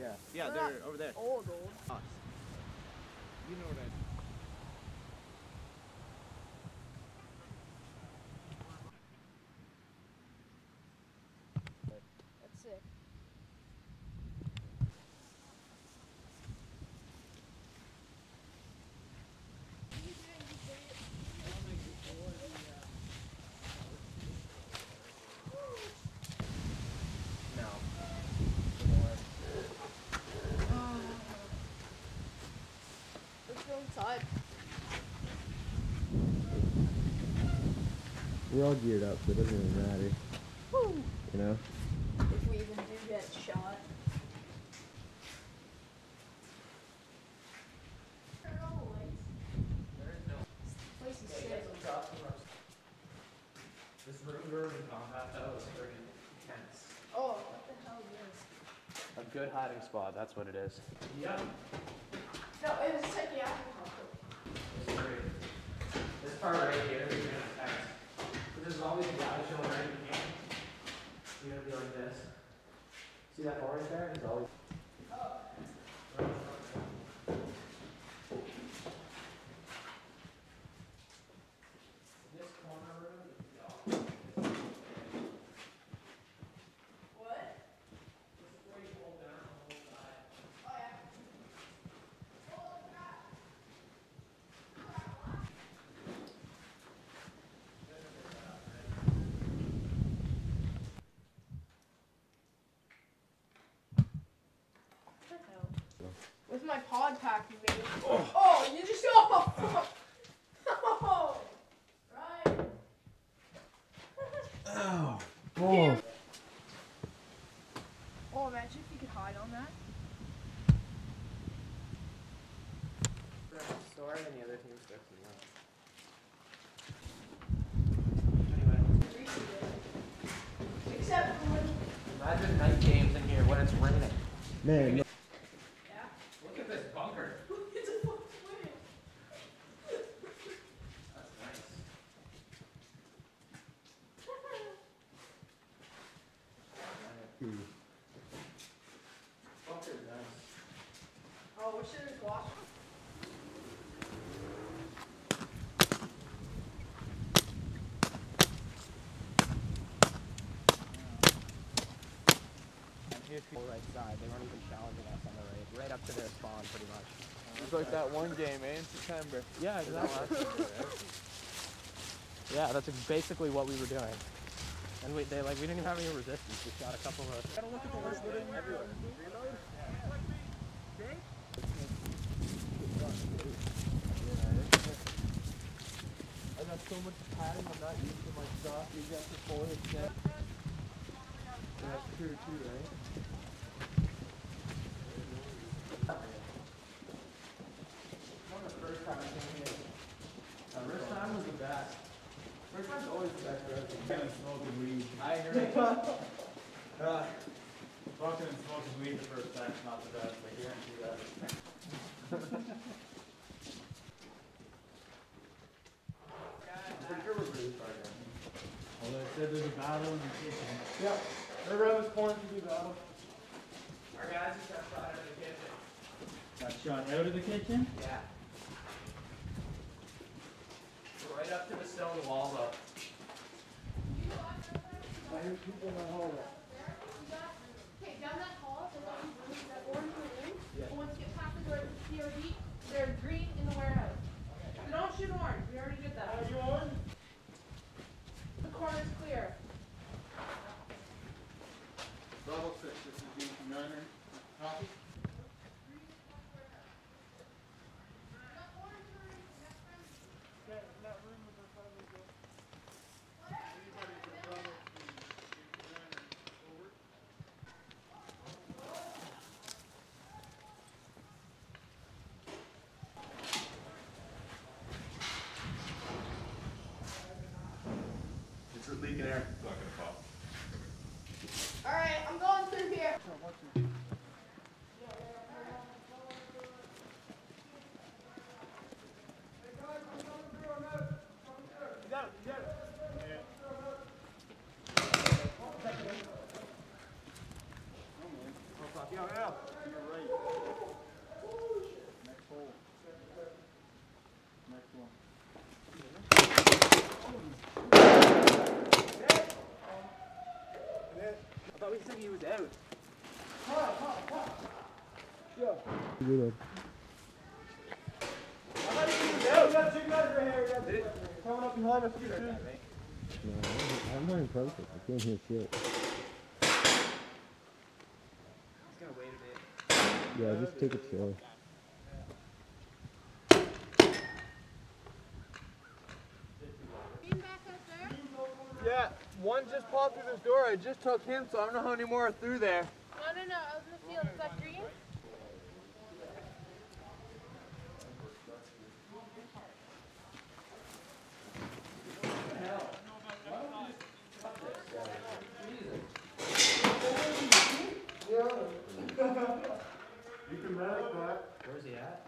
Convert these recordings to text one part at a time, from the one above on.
Yeah. Yeah, they're over there. Old. You know what I mean. That's sick. No. Let's go inside. We're all geared up, so it doesn't really matter. Woo! You know? If we even do get shot. Turn on the lights. There is no. This place is sick. This room in combat, that was pretty intense. Oh, what the hell is this? A good hiding spot, that's what it is. Yep. No, it was psychiatric hospital. It's great. This part right here is really intense. But there's always a guy showing right in here. You're gonna be like this. See that orange there? It's always. This corner room is the opposite. What? This is where you hold down the whole side. Oh, yeah. Oh, crap. What the hell? With my pod pack you made. Oh, you just oh fuck. Oh, right. Oh. Oh. Oh, imagine if you could hide on that. Sorry, and the other team's fixing that. Anyway. Except for when. Imagine night games in here when it's raining. Man. Yeah. Look at this bunker. It's a fucking swing. That's nice. Bunker's nice. Oh, wish there was water. Right side. They weren't even challenging us on the right up to their spawn, pretty much. It's like that one game, in September. Yeah, exactly. Yeah, that's basically what we were doing. And we didn't even have any resistance. We shot a couple of. Gotta look at the list everywhere. Reload. I got so much padding, I'm not used to my stuff. You got the forehead set. That's true too, right? First time I came here. First time was the best. First time's always the best for everything. Fucking and smoking weed. I agree. Fucking and smoking weed the first time's not the best, I guarantee that. I'm pretty sure we're really far down. Although it said there's a battle in the kitchen. Yep. Everyone was born to do battle. Our guys just got shot out of the kitchen. Got shot out of the kitchen? Yeah. Right up to the stone wall though. I hear people in the hallway. Okay, down that hall, there's all these rooms, that orange room. Yeah. But once you get past the door to P.R.Z, they're green in the warehouse. So don't shoot orange, we already did that. Are you on? The corner's clear. Bravo 6, this is Dean from Niner. Copy? always think he was out. Good. I thought he was out. We got 2 guys right here. Did it? Coming up behind us. You heard that, right? No, I'm wearing perfect. I can't hear shit. He's gonna wait a bit. Yeah, just take it slow. Yeah, one just popped through this door. I just took him, so I don't know how many more are through there. No, out in the field. Is that green? You can manage that. Where's he at?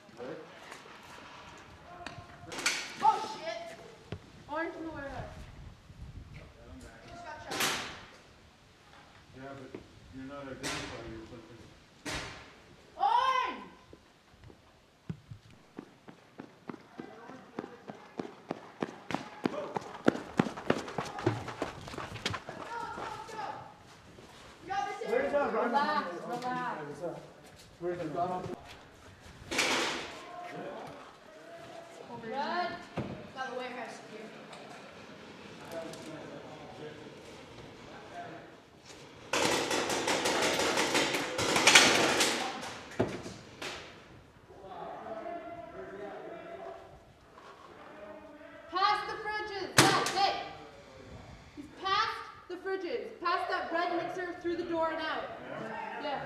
Oh shit! Orange in the warehouse. Just got shot. Yeah, but you're not identifying your something. Orange! You got this in. Where's that? Relax, relax. Where's the gun off? Red. Got the warehouse secure. Past the fridges. Hey. He's past the fridges. Past that bread mixer, through the door and out. Yeah.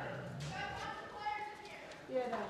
Yeah, no.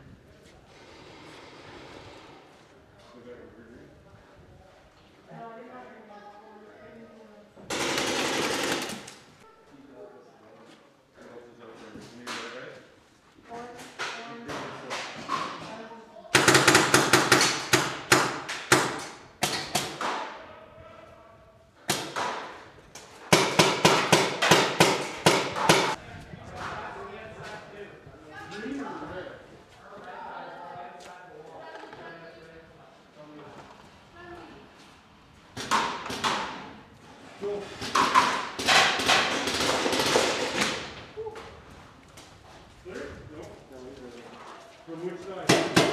From which side?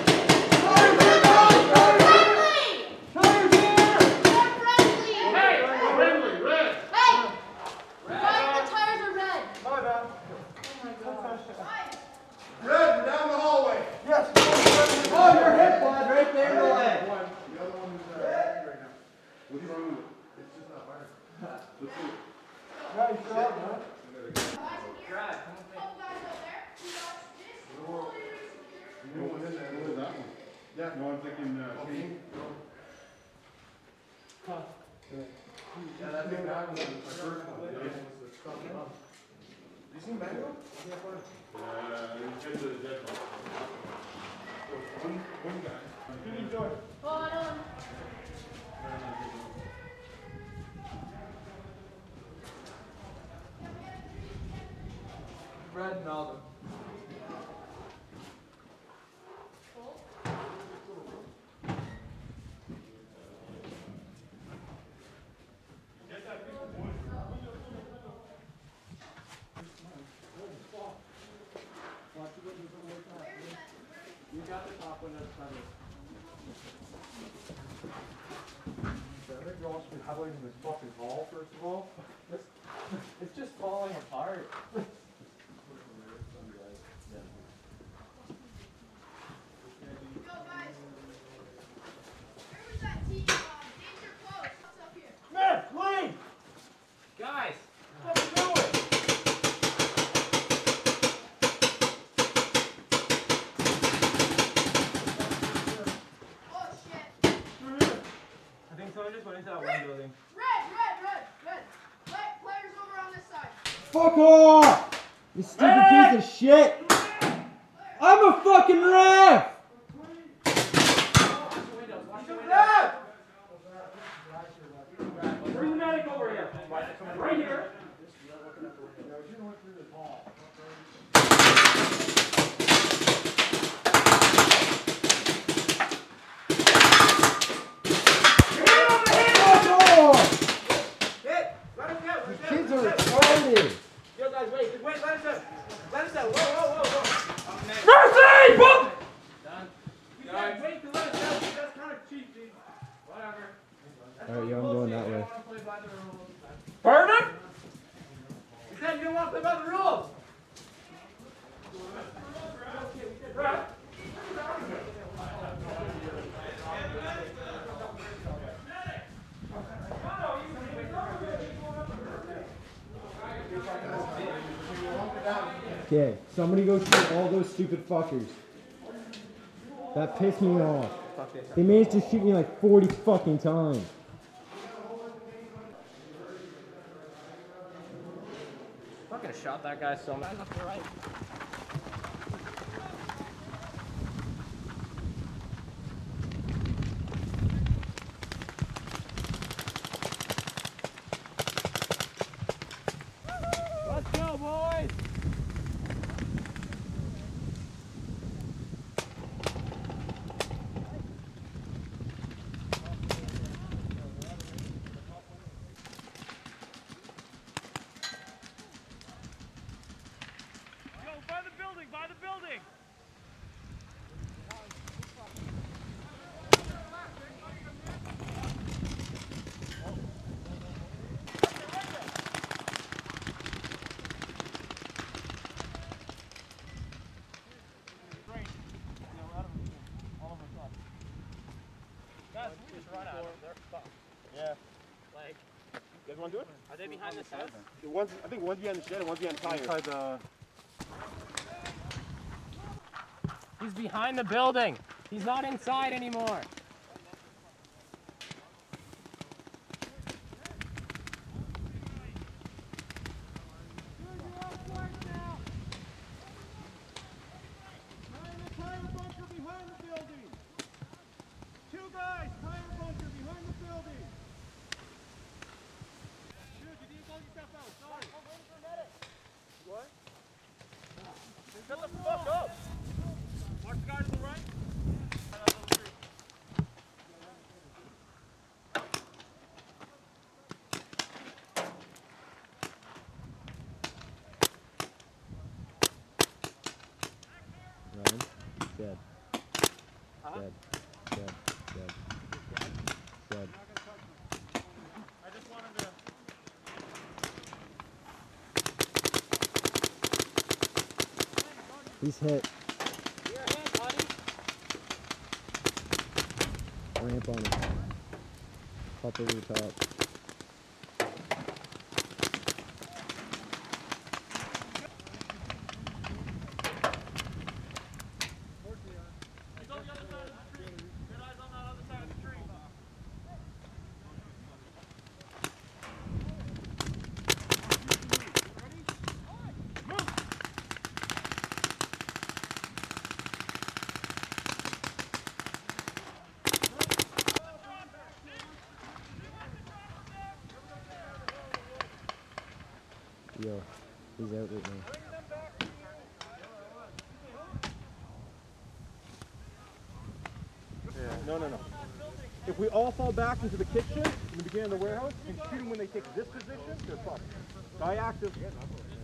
Red, down the hallway. Yes. Oh, your hip, bud, right there in the leg. The other one is right now. What's wrong with it? It's just not firing. Let's see. Right, shot, huh? No one in there. What is that one? Yeah. No, I'm thinking, Kane. Yeah, that big guy was the first one. You seen Mango? It's into the dead one. One guy. Good enjoy. Hold on. Red and Malcolm. You got the top one that's covered. I think you're all supposed to be huddling in this fucking hall, first of all. It's just falling apart. Yo, guys. Where was that team? Danger close. What's up here? Man, clean! Guys, what are you doing? Oh shit. I think someone just went into that one building. Red. Players over on this side. Fuck off! You stupid piece of shit! I'm a fucking ref! Bring the medic over here. Right here. Kids are retarded! guys, wait, let us out. Let us out. Whoa. Mercy! Boom! Done. You guys, wait to let us out. That's kind of cheap, dude. Whatever. Alright, yeah, I'm going that way. You don't want to play by the rules. Pardon? You said you don't want to play by the rules. Right. Okay, somebody go shoot all those stupid fuckers. That pissed me off. They managed to shoot me like 40 fucking times. Fucking shot that guy so much. Right. Let's go, boys! By the building! Yeah. Like, You guys want to do it? are they behind the shed? I think one's behind the shed and one's behind the tire. Inside the... He's behind the building. He's not inside anymore. Shut the fuck up! Mark the guy to the right. Ryan? Dead. Dead. Dead. Dead. Dead. I just want him to... He's hit. Your hand, buddy. Ramp on him. Pop over the top. He's on the other side of the tree. Get eyes on that other side of the tree. Yo, he's out right now. No. If we all fall back into the kitchen in the beginning of the warehouse and shoot them when they take this position, they're fucked. Guy active.